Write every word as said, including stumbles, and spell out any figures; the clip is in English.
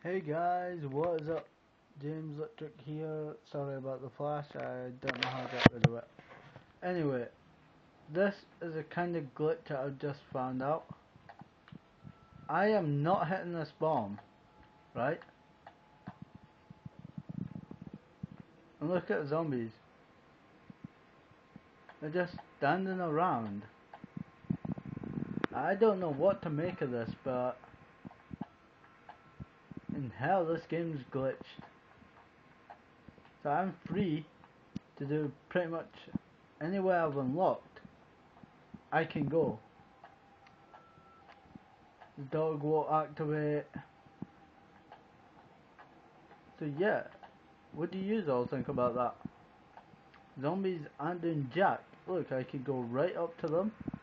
Hey guys, what is up? James Electric here. Sorry about the flash, I don't know how to get rid of it. Anyway, this is a kind of glitch that I've just found out. I am not hitting this bomb, right? And look at the zombies. They're just standing around. I don't know what to make of this, but in hell, this game's glitched. So I'm free to do pretty much anywhere I've unlocked. I can go. The dog won't activate. So yeah, what do you all think about that? Zombies aren't doing jack. Look, I could go right up to them